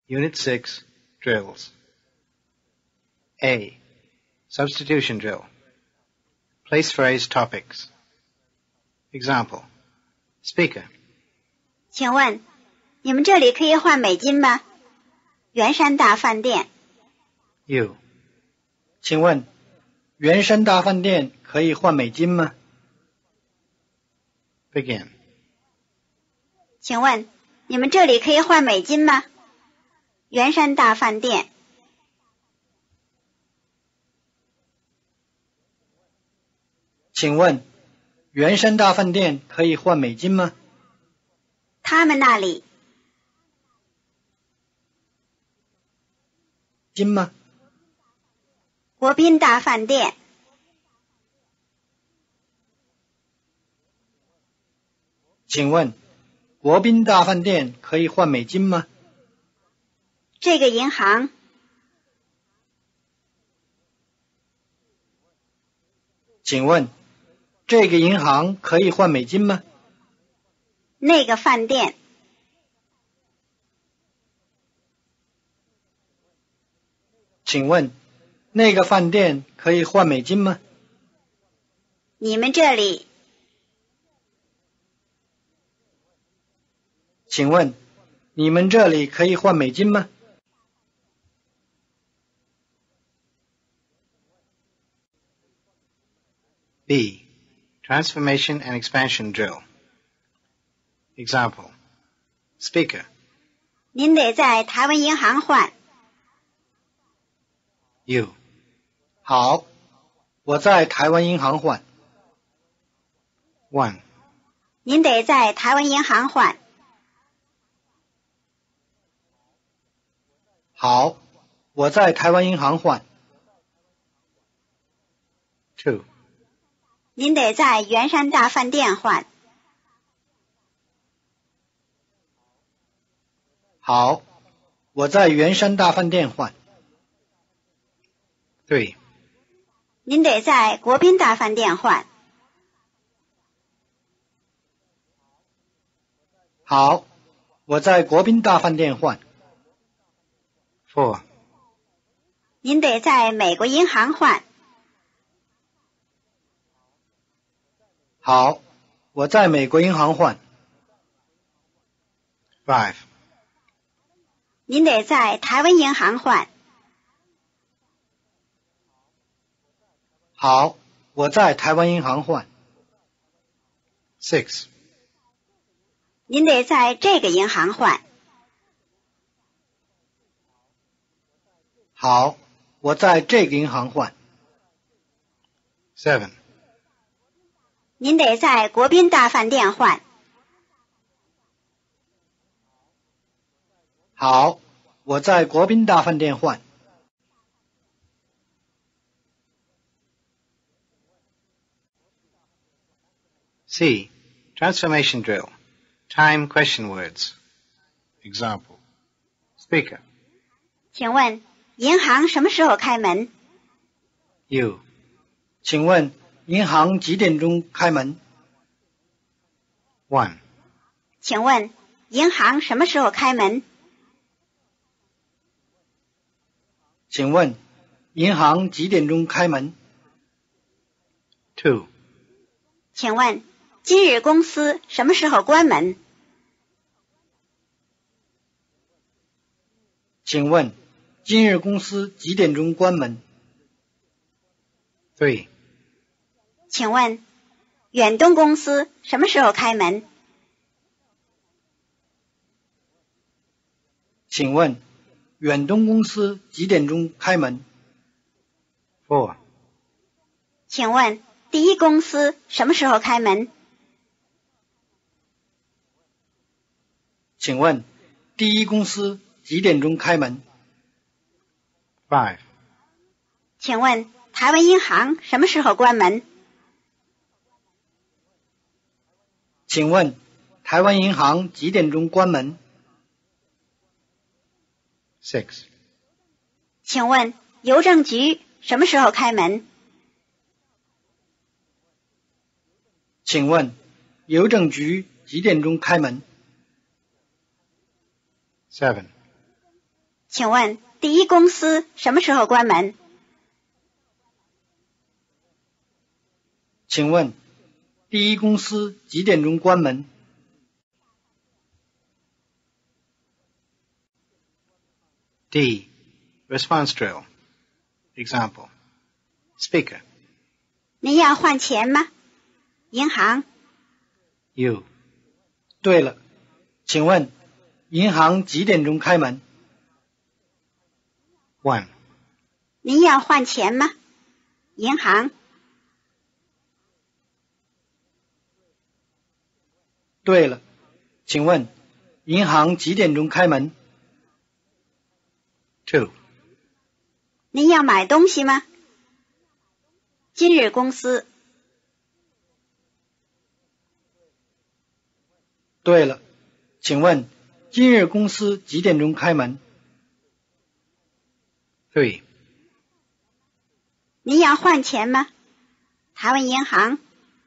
Unit 6, Drills. A. Substitution drill. Place phrase topics. Example. Speaker. 请问，你们这里可以换美金吗？圆山大饭店。 You. 请问，圆山大饭店可以换美金吗？ Begin. 请问，你们这里可以换美金吗？圆山大饭店。 请问，圆山大饭店可以换美金吗？ 他们那里。 金吗？ 国宾大饭店。 请问，国宾大饭店可以换美金吗？ 这个银行。 请问，这个银行可以换美金吗？ 那个饭店。 请问，那个饭店可以换美金吗？ 你们这里。 请问，你们这里可以换美金吗？ B. Transformation and expansion drill. Example. Speaker. 您得在台湾银行换。 You. 好，我在台湾银行换。 1. 您得在台湾银行换。 好，我在台湾银行换。 2. 您得在圆山大饭店换。 好，我在圆山大饭店换。 3. 您得在国宾大饭店换。 好，我在国宾大饭店换。 4. 您得在美国银行换。 好，我在美国银行换。 5. 您得在台湾银行换。 好，我在台湾银行换。 6. 您得在这个银行换。 好，我在这个银行换。 7. 您得在国宾大饭店换。 好，我在国宾大饭店换。 C. Transformation drill. Time question words. Example. Speaker. 请问，银行什么时候开门？ You. 请问，银行几点钟开门？ 1. 请问，银行什么时候开门？ 请问，银行几点钟开门？ 2. 请问，今日公司什么时候关门？ 请问，今日公司几点钟关门？ 3. 请问，远东公司什么时候开门？ 请问，远东公司几点钟开门？ 4. 请问，第一公司什么时候开门？ 请问，第一公司几点钟开门？ 5. 请问，台湾银行什么时候关门？ 请问，台湾银行几点钟关门？ 6. 请问，邮政局什么时候开门？ 请问，邮政局几点钟开门？ 7. 请问第一公司什么时候关门？ 请问第一公司几点钟关门？ D. Response drill. Example. Speaker. 您要换钱吗？银行。 You. 对了，请问银行几点钟开门？ 1. 您要换钱吗？银行。 对了，请问银行几点钟开门？ 2. 您要买东西吗？今日公司。 对了，请问今日公司几点钟开门？ 3. 您要换钱吗？台湾银行。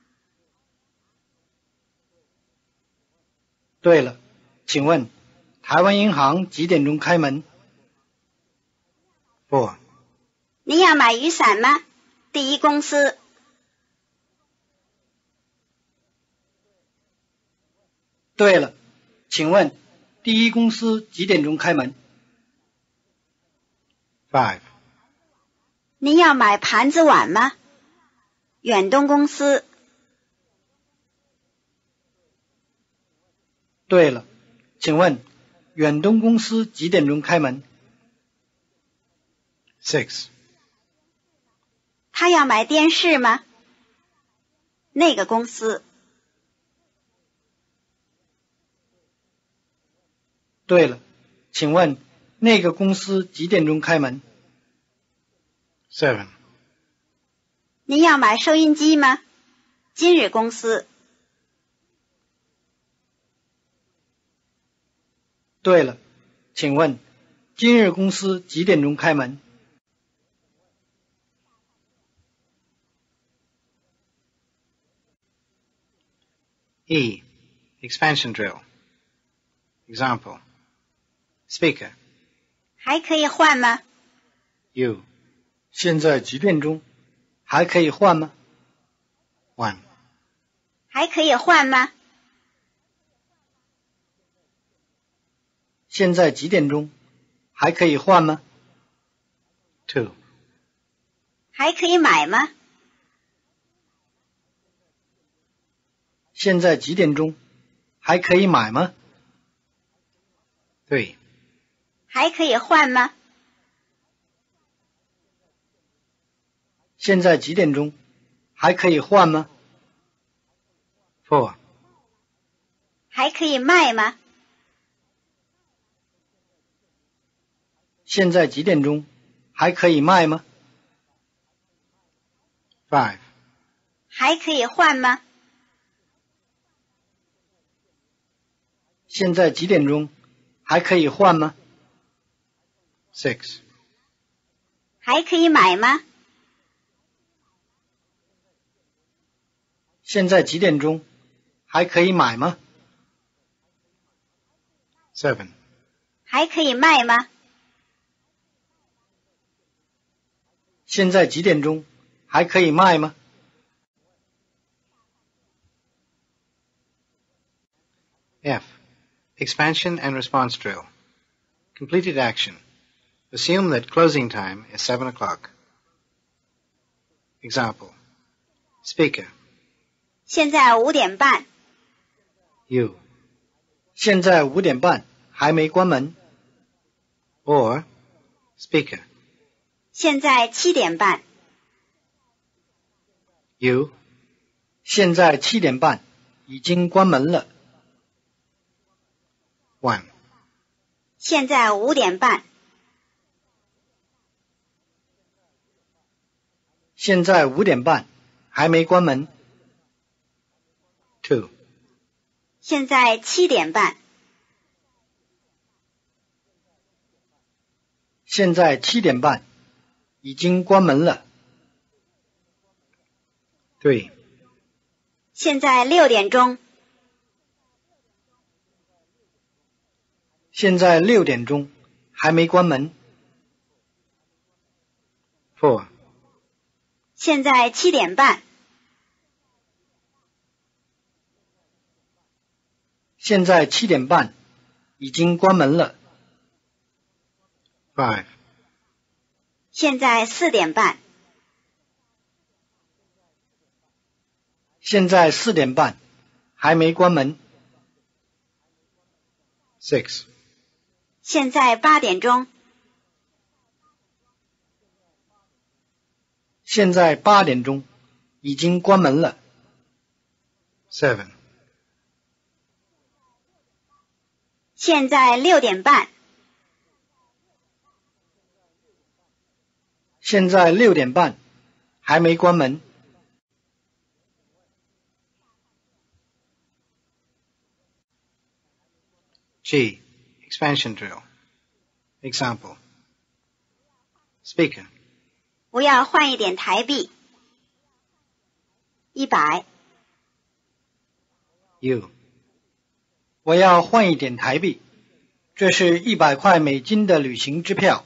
对了，请问台湾银行几点钟开门？ 4. 您要买雨伞吗？第一公司。 对了，请问第一公司几点钟开门？ 5. 您要买盘子碗吗？远东公司。 对了，请问远东公司几点钟开门？ 6. 他要买电视吗？那个公司。 对了，请问那个公司几点钟开门？ 7. 您要买收音机吗？今日公司。 对了，请问今日公司几点钟开门？ E. Expansion drill. Example. Speaker. 还可以换吗？ You. 现在几点钟？还可以换吗？ 1. 还可以换吗？ 现在几点钟？还可以换吗？ 2. 还可以买吗？ 现在几点钟？还可以买吗？ 3. 还可以换吗？ 现在几点钟？还可以换吗？ 4. 还可以卖吗？ 现在几点钟？还可以卖吗？ 5. 还可以换吗？ 现在几点钟？还可以换吗？ 6. 还可以买吗？ 现在几点钟？还可以买吗？ 7. 还可以卖吗？ 现在几点钟？还可以卖吗？ F. Expansion and response drill. Completed action. Assume that closing time is 7 o'clock. Example. Speaker. 现在5点半。 You. 现在5点半，还没关门。 Or. Speaker. 现在7点半。 You. 现在7点半，已经关门了。 1. 现在5点半。 现在5点半，还没关门。 2. 现在7点半。 现在7点半，已经关门了。 3. 现在6点钟。 现在6点钟， 还没关门。 4. 现在7点半。 现在7点半，已经关门了。 5. 现在4点半。 现在4点半，还没关门。 6. 现在8点钟。 现在8点钟，已经关门了。 7. 现在6点半。 现在6点半，还没关门。 G. Expansion drill. Example. Speaker. 不要换一点台币。100。 You. 我要换一点台币，这是100块美金的旅行支票。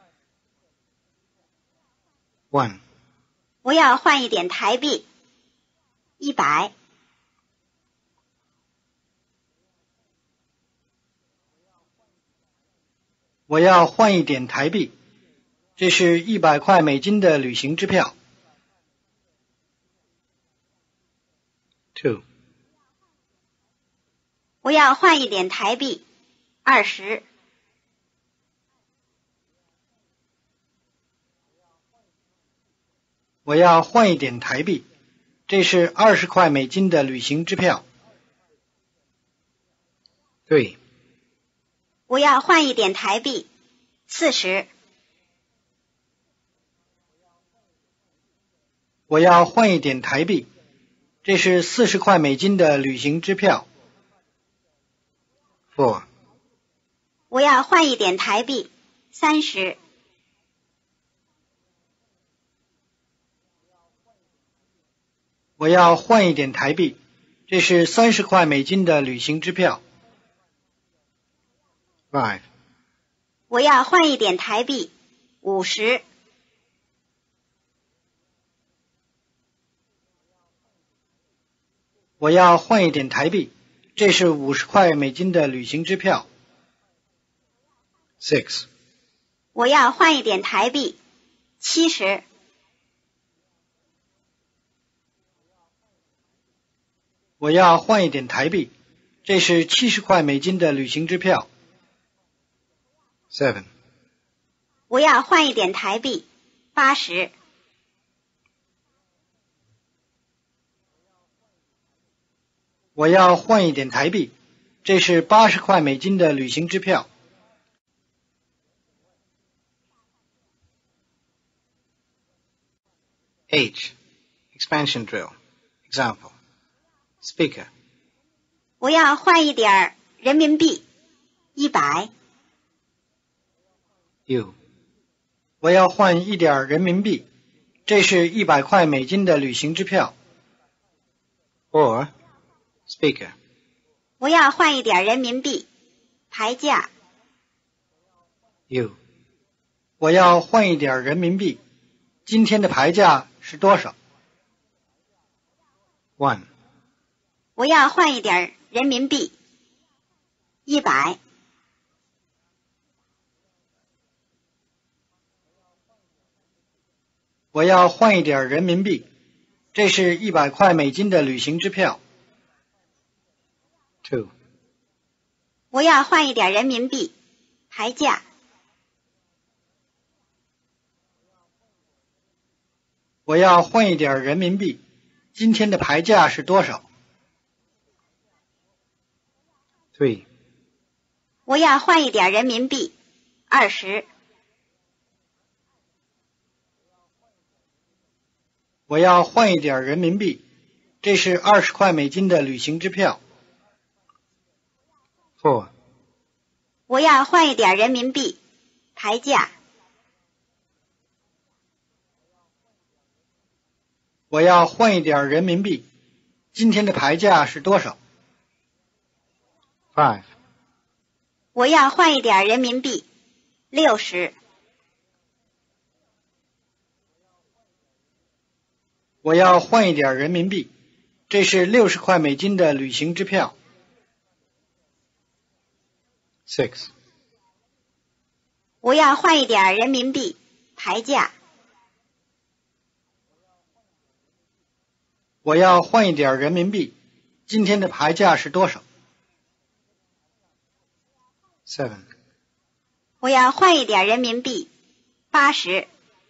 1. 不要换一点台币。100。 我要换一点台币，这是100块美金的旅行支票。 2. 不要换一点台币。20。 我要换一点台币，这是20块美金的旅行支票。 3. 不要换一点台币。40。 我要换一点台币，这是40块美金的旅行支票。 4. 我要换一点台币。30。 我要换一点台币，这是30块美金的旅行支票。 5. 我要换一点台币。50。 我要换一点台币，这是50块美金的旅行支票。 6. 我要换一点台币。70。 我要换一点台币，这是70块美金的旅行支票。 7. 我要换一点台币。80。 我要换一点台币，这是80块美金的旅行支票。 H. Expansion drill. Example. Speaker. 我要换一点人民币。100。 You. 我要换一点人民币，这是100块美金的旅行支票。 Or. Speaker. 我要换一点人民币。牌价。 You. 我要换一点人民币，今天的牌价是多少？ 1. 我要换一点人民币。100。 我要换一点人民币，这是100块美金的旅行支票。 2. 我要换一点人民币。牌价。 我要换一点人民币，今天的牌价是多少？ 3. 我要换一点人民币。20。 我要换一点人民币，这是20块美金的旅行支票。 4. 我要换一点人民币。牌价。 我要换一点人民币，今天的牌价是多少？ 5. 我要换一点人民币。 60。 我要换一点人民币，这是60块美金的旅行支票。 6. 我要换一点人民币，牌价。 我要换一点人民币，今天的牌价是多少？ 7. 我要换一点人民币，80。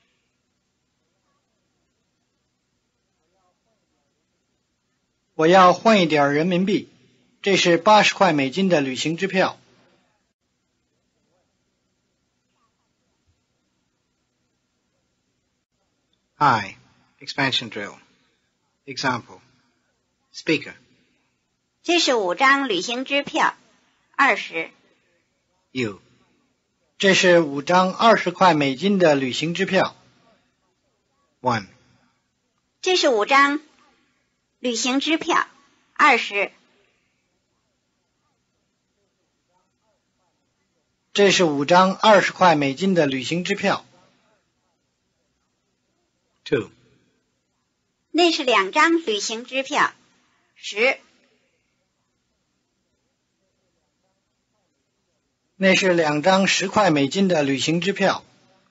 我要换一点人民币，这是80块美金的旅行支票。 I. Expansion drill. Example. Speaker. 这是5张旅行支票，20。 You. 这是5张20块美金的旅行支票。 1. 这是5张旅行支票，20。 这是5张20块美金的旅行支票。 2. 那是2张旅行支票，10。 那是2张10块美金的旅行支票。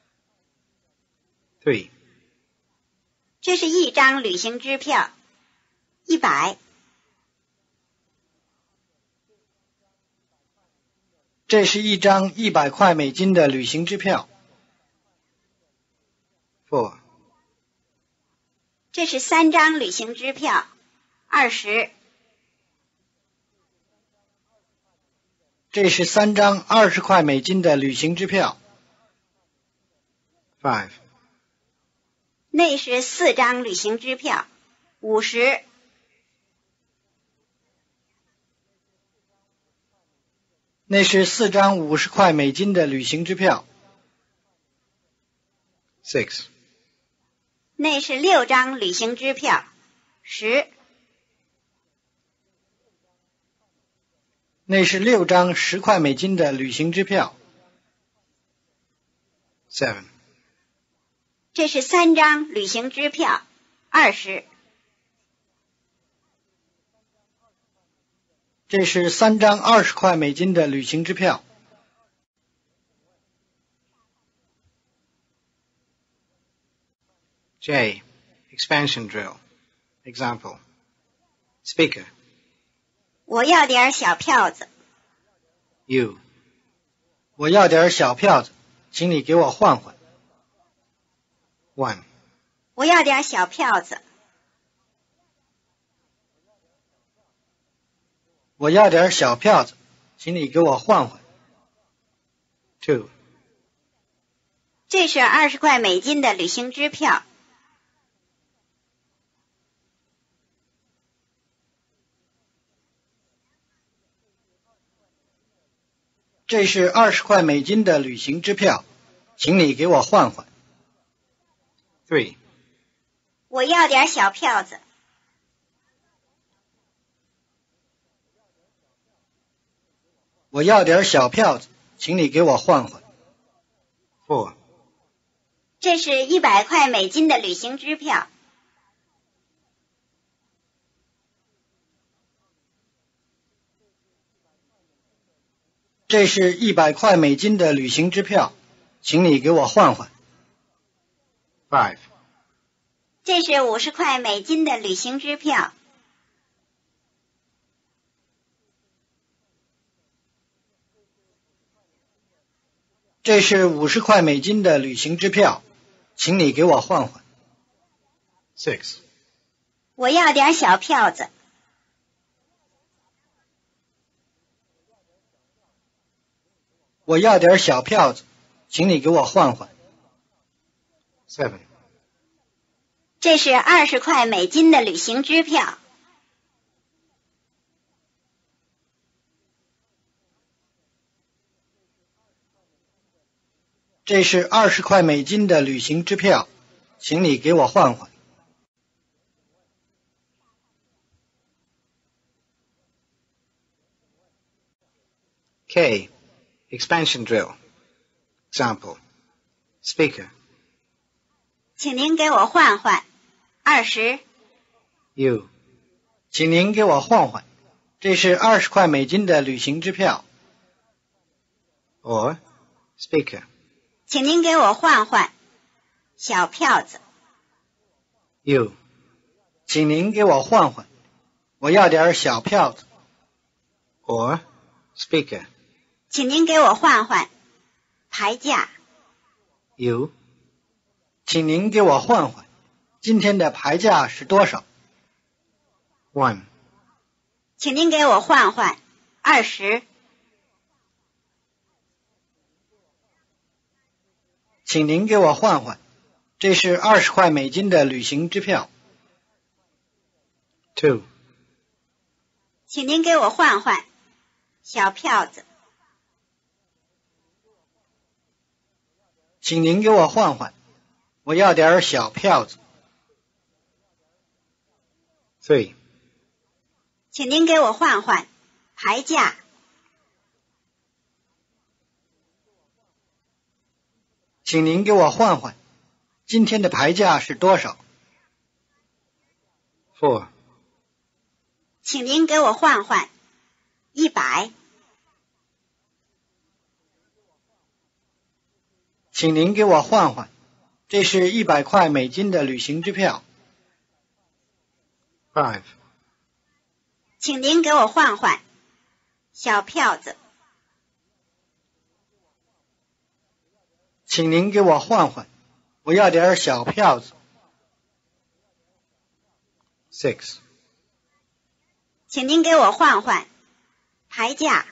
3. 这是1张旅行支票，100。 这是1张100块美金的旅行支票。 4. 这是3张旅行支票，20。 这是3张20块美金的旅行支票。 5. 那是4张旅行支票，50。 那是4张50块美金的旅行支票。 6. 那是6张旅行支票，10。 那是6张10块美金的旅行支票。 7. 这是3张旅行支票，20。 这是3张20块美金的旅行支票。 J. Expansion drill. Example. Speaker. 我要点小票子。 You. 我要点小票子，请你给我换换。 1. 我要点小票子。 我要点小票子，请你给我换换。 2. 这是20块美金的旅行支票。 这是20块美金的旅行支票，请你给我换换。 3. 我要点小票子。 我要点小票子，请你给我换换。 4. 这是100块美金的旅行支票。 这是100块美金的旅行支票，请你给我换换。 5. 这是50块美金的旅行支票。 这是50块美金的旅行支票，请你给我换换。 6. 我要点小票子。 我要点小票子，请你给我换换。 7. 这是20块美金的旅行支票。 这是20块美金的旅行支票，请你给我换换。 K. Expansion drill. Example. Speaker. 请您给我换换20。 You. 请您给我换换，这是20块美金的旅行支票。 Or, speaker. 请您给我换换小票子。 You. 请您给我换换，我要点小票子。 Or, speaker. 请您给我换换牌价。 You. 请您给我换换，今天的牌价是多少？ 1. 请您给我换换20。 请您给我换换，这是20块美金的旅行支票。 2. 请您给我换换小票子。 请您给我换换，我要点小票子。 3. 请您给我换换牌价。 请您给我换换，今天的牌价是多少？ 4. 请您给我换换100。 请您给我换换，这是100块美金的旅行支票。 5. 请您给我换换小票子。 请您给我换换，我要点小票子。 6. 请您给我换换牌价。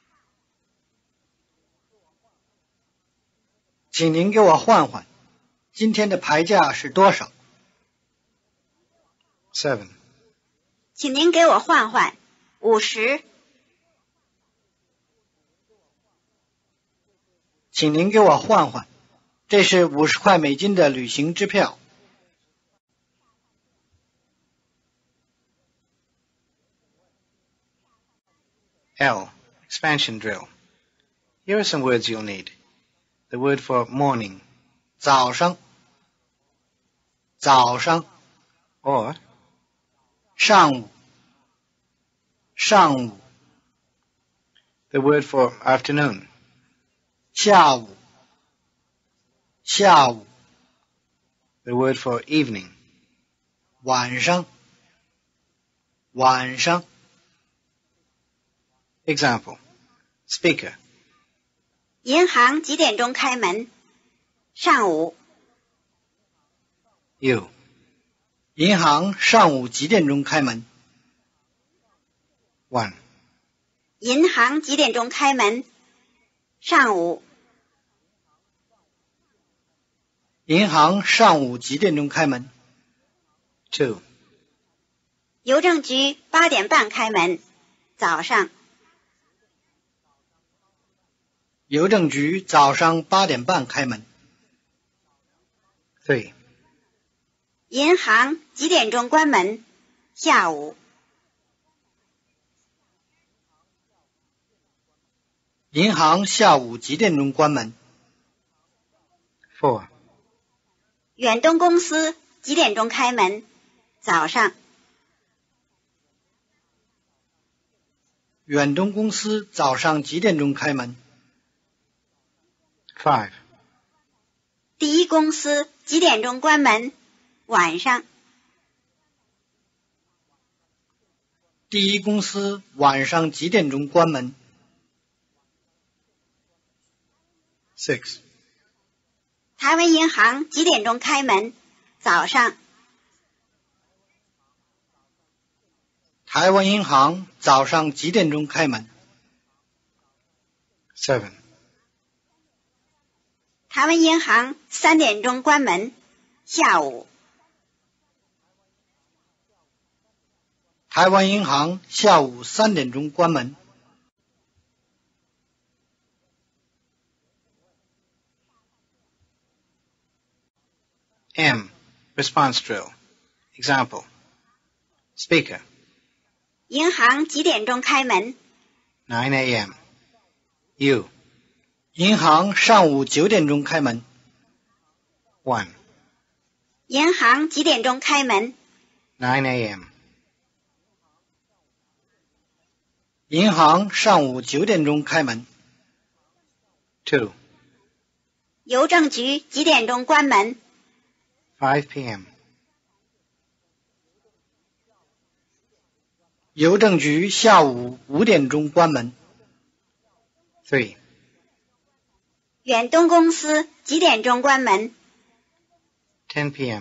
请您给我换换，今天的牌价是多少？ 7. 请您给我换换50。 请您给我换换，这是50块美金的旅行支票。 L. Expansion drill. Here are some words you'll need. The word for morning. 早上，早上， Or, 上午，上午， the word for afternoon. 下午，下午， The word for evening. 晚上，晚上。 Example. Speaker. 银行几点钟开门？上午。 You. 银行上午几点钟开门？ 1. 银行几点钟开门？上午。 银行上午几点钟开门？ 2. 邮政局8点半开门，早上。 邮政局早上8点半开门。 3. 银行几点钟关门？下午。 银行下午几点钟关门？ 4. 远东公司几点钟开门？早上。 远东公司早上几点钟开门？ 5. 第一公司几点钟关门？晚上。 第一公司晚上几点钟关门？ 6. 台湾银行几点钟开门？早上。 台湾银行早上几点钟开门？ 7. 台湾银行3点钟关门，下午。 台湾银行下午3点钟关门。 M. Response drill. Example. Speaker. 银行几点钟开门？ 9 a.m. You. 银行上午9点钟开门。 1. 银行几点钟开门？ 9 a.m. 银行上午9点钟开门。 2. 邮政局几点钟关门？ 5 p.m. 邮政局下午5点钟关门。 3. 远东公司几点钟关门？ 10 p.m.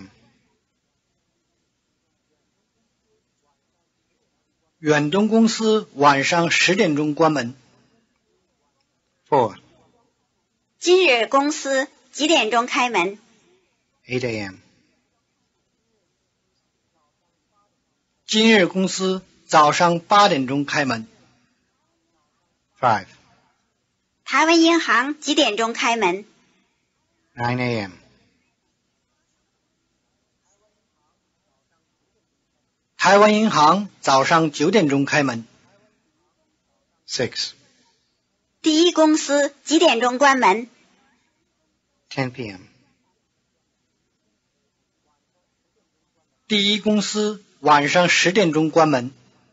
远东公司晚上10点钟关门。 4. 今日公司几点钟开门？ 8 a.m. 今日公司早上8点钟开门。 5. 台湾银行几点钟开门？ 9 a.m. 台湾银行早上9点钟开门。 6. 第一公司几点钟关门？ 10 p.m. 第一公司晚上10点钟关门。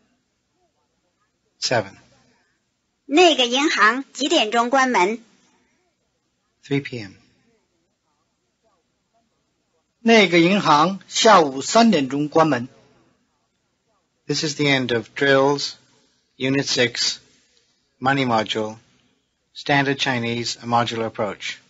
7. 那个银行几点钟关门？ 3 p.m. 那个银行下午3点钟关门。 This is the end of Drills, Unit 6, Money Module, Standard Chinese, a Modular Approach.